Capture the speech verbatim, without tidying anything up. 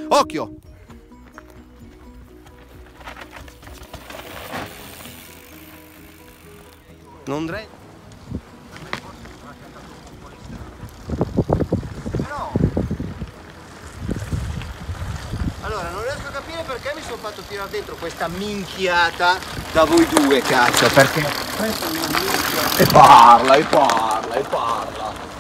Occhio! Non dre... Però... Allora, non riesco a capire perché mi sono fatto tirare dentro questa minchiata da voi due, cazzo, perché... E parla, e parla, e parla.